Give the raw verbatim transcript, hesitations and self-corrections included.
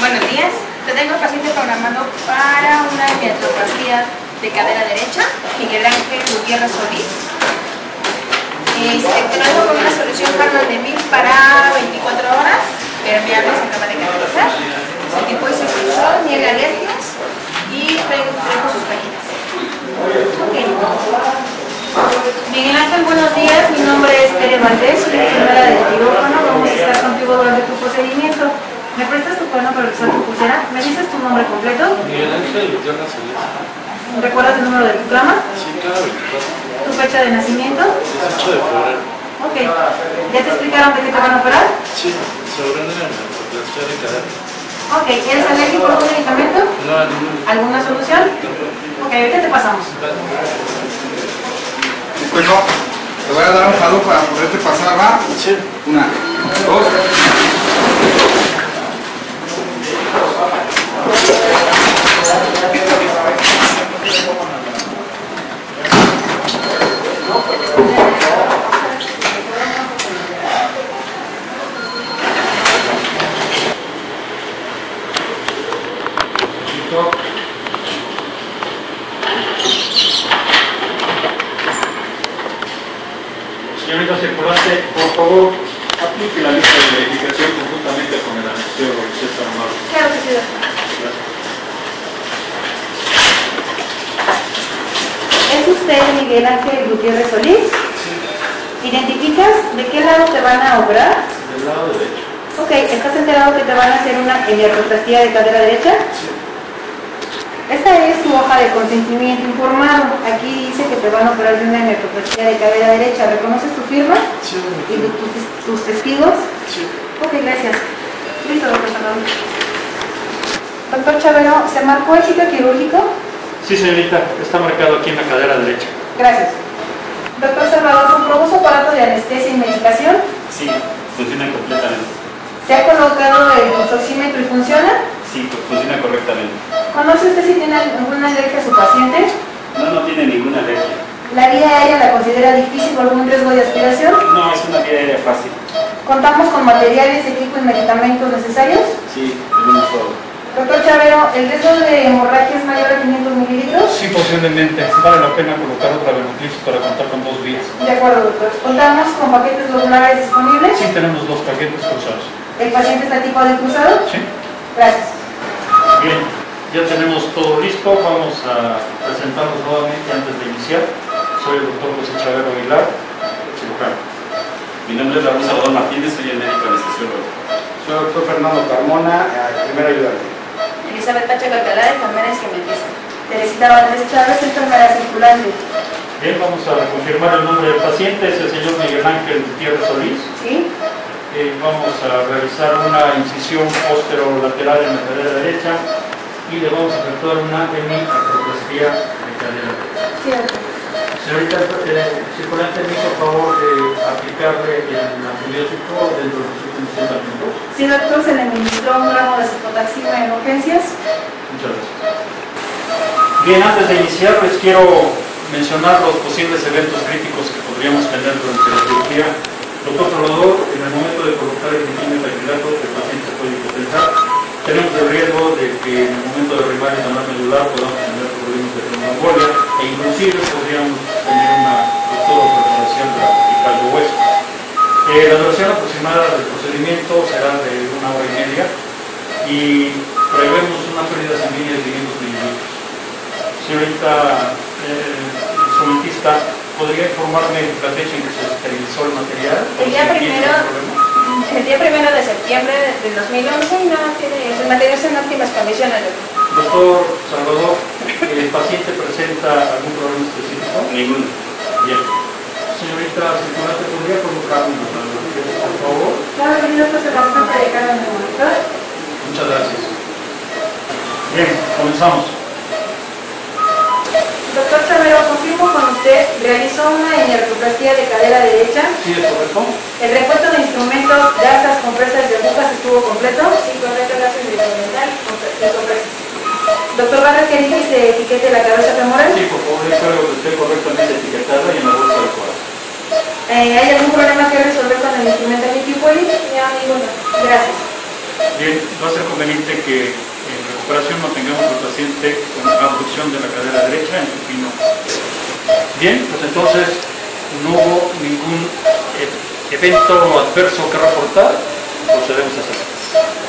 Buenos días. Te tengo el paciente programado para una hemiangioplastia de cadera derecha, Miguel Ángel Gutiérrez Solís. Este, te lo dejo con una solución Carnot-Demil para veinticuatro horas, permeable, se acaba de catalizar. Su tipo de circulación, niega alergias y traigo sus páginas. Okay. Miguel Ángel, buenos días. Mi nombre es Tere Valdés, soy enfermera del quirófano. Vamos a estar contigo durante tu procedimiento. ¿Me prestas tu cuerno para revisar tu pulsera? ¿Me dices tu nombre completo? Miguel Ángel Gutiérrez Solís. ¿Recuerdas el número de tu cama? Sí, cada veinticuatro. ¿Tu fecha de nacimiento? dieciocho de febrero. Ok. ¿Ya te explicaron de qué te van a operar? Sí, sobre una hemiangioplastia de cadera. Ok. ¿Eres alérgico a algún medicamento? No, ningún. ¿Alguna solución? Ok, ahorita te pasamos. Bueno, te voy a dar un jalo para poderte pasar, ¿va? Sí. Una, dos. Señorita circulante, por favor, aplique la lista de verificación conjuntamente con el anestesio César Amaro. Claro que sí, doctor. Gracias. ¿Es usted Miguel Ángel Gutiérrez Solís? Sí. ¿Identificas de qué lado te van a operar? Del lado derecho. Ok, ¿estás enterado que te van a hacer una hemiangioplastia de cadera derecha? Sí. Esta es tu hoja de consentimiento informado. Aquí dice que te van a operar de una hemiangioplastia de cadera derecha. ¿Reconoces tu firma? Sí, ¿Y de tus, tus testigos? sí. Ok, gracias. Listo, doctor Salvador. Doctor Chavero, ¿se marcó el sitio quirúrgico? Sí, señorita, está marcado aquí en la cadera derecha. Gracias. Doctor Salvador, ¿comprobó su aparato de anestesia y medicación? Sí, funciona completamente. ¿Se ha colocado el pulsoxímetro y funciona? Sí, funciona correctamente. ¿Conoce usted si tiene alguna alergia a su paciente? No, no tiene ninguna alergia. ¿La vía aérea la considera difícil o algún riesgo de aspiración? No, es una vía aérea fácil. ¿Contamos con materiales, equipo y medicamentos necesarios? Sí, tenemos todo. Doctor Chavero, ¿el riesgo de hemorragia es mayor a quinientos mililitros? Sí, posiblemente. Vale la pena colocar otra Venoclix para contar con dos vías. De acuerdo, doctor. ¿Contamos con paquetes globulares disponibles? Sí, tenemos dos paquetes cruzados. ¿El paciente está tipo de cruzado? Sí. Gracias. Bien, ya tenemos todo listo. Vamos a presentarnos nuevamente antes de iniciar. Soy el doctor José Chavero Aguilar, cirujano. Mi nombre es Raúl Salvador Martínez, soy el médico anestesiólogo. Soy el doctor Fernando Carmona, eh, primer ayudante. Elizabeth Pacheco Alcalá, enfermera instrumentista. Teresita Valdés Chávez, enfermera circulante. Bien, vamos a confirmar el nombre del paciente. Es el señor Miguel Ángel Gutiérrez Solís. ¿Sí? Eh, vamos a realizar una incisión posterolateral en la cadera derecha y le vamos a efectuar una hemiangioplastia de cadera derecha. Sí, doctor. Señorita eh, circulante, me hizo favor de aplicarle el antibiótico dentro de los últimos treinta minutos. Sí, doctor, se le administró un gramo de cefotaxima en urgencias. Muchas gracias. Bien, antes de iniciar les quiero mencionar los posibles eventos críticos que podríamos tener durante la cirugía. Doctor Salvador, en el momento de colocar el insumo el paciente puede hipotensar. Tenemos el riesgo de que en el momento de derribar el canal medular podamos tener problemas de tromboembolia e inclusive podríamos tener una ruptura o perforación de la cortical de hueso. Eh, la duración aproximada del procedimiento será de una hora y media y prevemos una pérdida sanguínea de quinientos mililitros. Señorita eh, instrumentista, ¿podría informarme la fecha en que se esterilizó el material? El día primero, el día primero de septiembre del dos mil once y no tiene, el material está en óptimas condiciones. Doctor Salvador, ¿el paciente presenta algún problema específico? Ninguno. Bien. Señorita circulante, ¿podría colocarnos la analogía, por favor? Claro, el doctor se va a dedicar a mi monitor. Muchas gracias. Bien, comenzamos. Doctor Chavero, confirmo con usted, realizó una hemiangioplastia de cadera derecha. ¿Sí es correcto? ¿El repuesto de instrumentos, gasas, compresas y agujas estuvo completo? Sí, correcto, gasas de instrumental y compresas. Doctor, ¿va a requerir que se etiquete la cabeza femoral? Sí, por favor, es algo que esté correctamente etiquetada y en la bolsa adecuada. Eh, ¿Hay algún problema que resolver con el instrumento liquifoil? No, ninguno. Gracias. Bien, va a ser conveniente que en recuperación mantengamos al paciente con abducción de la cadera derecha en supino. Bien, pues entonces no hubo ningún evento adverso que reportar, procedemos a hacer.